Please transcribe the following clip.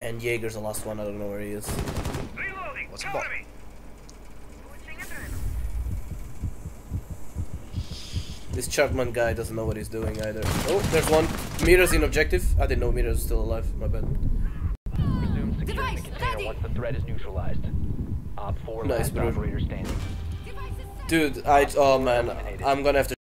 And Jaeger's the last one, I don't know where he is. What's a bot? This Chapman guy doesn't know what he's doing either. Oh, there's one. Mira's in objective. I didn't know Mira was still alive, my bad. Resume securing the container once the threat is neutralized. Op 4 Nice, last bro. operator standing. Dude, oh man, I'm gonna have to